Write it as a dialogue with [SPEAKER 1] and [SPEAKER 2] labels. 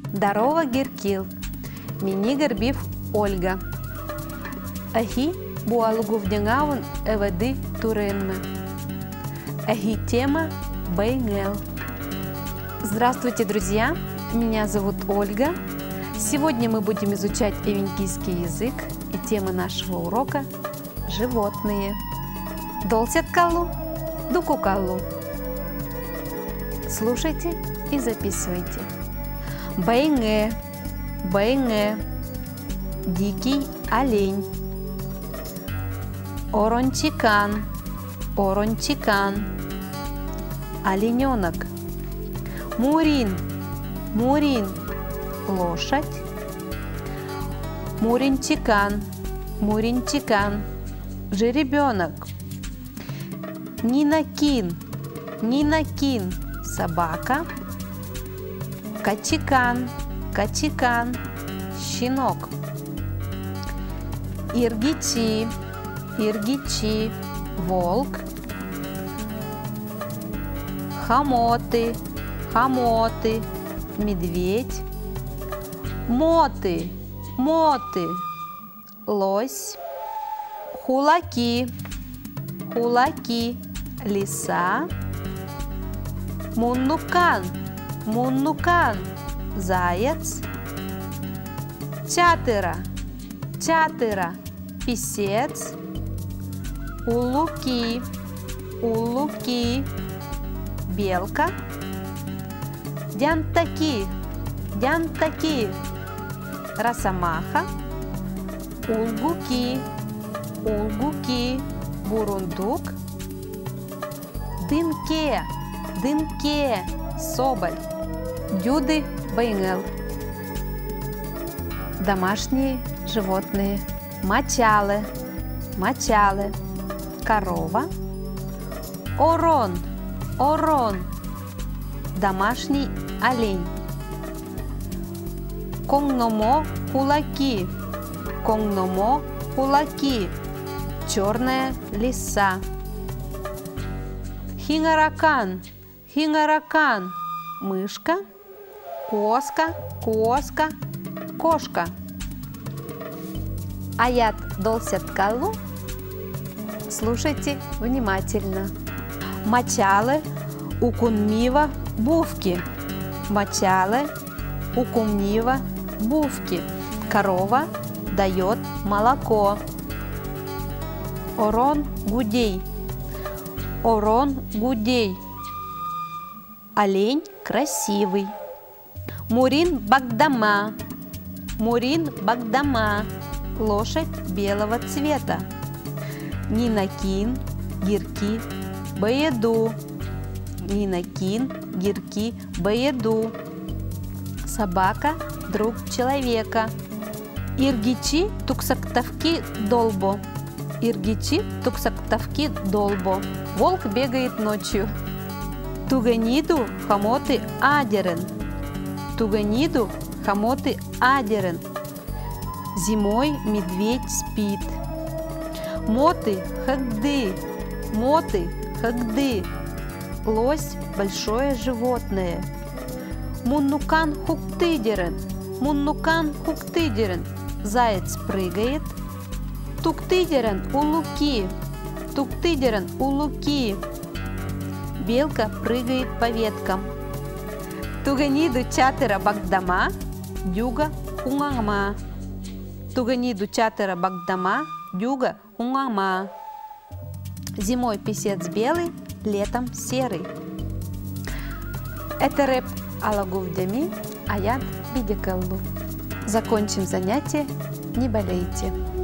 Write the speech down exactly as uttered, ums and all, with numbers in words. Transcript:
[SPEAKER 1] Дарова Геркил, Мини Горбив Ольга. Ахи Буалгувдянгаван Эвады Туренме. Ахи тема Бейнгел. Здравствуйте, друзья! Меня зовут Ольга. Сегодня мы будем изучать эвенкийский язык, и тема нашего урока – животные. Долсеткалу, дукукалу. Слушайте и записывайте. Бейнге, бейнге, дикий олень. Орончикан, орончикан, олененок. Мурин, мурин, лошадь. Муринчикан, муринчикан, жеребенок. Нинакин, нинакин, собака. Качикан, качикан, щенок. Иргичи, иргичи, волк. Хамоты, хамоты, медведь. Моты, моты, лось. Хулаки, хулаки, лиса. Муннукан, муннукан, заяц. Чатыра, чатыра, писец. Улуки, улуки, белка. Дянтаки, дянтаки, росомаха. Улгуки, улгуки, бурундук. Дынке, дынке, соболь. Дюды Бейнгел. Домашние животные. Мочалы, мочалы. Корова. Орон, орон. Домашний олень. Конгномо кулаки, конгномо кулаки. Черная лиса. Хингаракан, хингаракан, мышка. Коска, коска, кошка. Аят долсеткалу. Слушайте внимательно. Мочалы укунмива бувки. Мочалы укунмива бувки. Корова дает молоко. Орон гудей. Орон гудей. Олень красивый. Мурин багдама. Мурин багдама. Лошадь белого цвета. Нинакин, гирки, баеду. Нинакин, гирки, баеду. Собака – друг человека. Иргичи туксактавки долбо. Иргичи туксактавки долбо. Волк бегает ночью. Туганиду хамоты адерен. Туганиду хамоты адерен. Зимой медведь спит. Моты хагды. Моты хагды. Лось – большое животное. Муннукан хуктыдерен. Муннукан хуктыдерен. Заяц прыгает. Туктыдерен у луки. Туктыдерен у луки. Белка прыгает по веткам. Туганиду чатыра багдама. Дюга унгама. Туганиду чатыра багдама. Дюга унгама. Зимой писец белый, летом серый. Это рэп алагувдями, аят бидекаллу. Закончим занятие, не болейте.